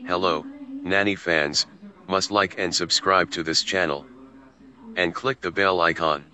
Hello, Nani fans, must like and subscribe to this channel. And click the bell icon.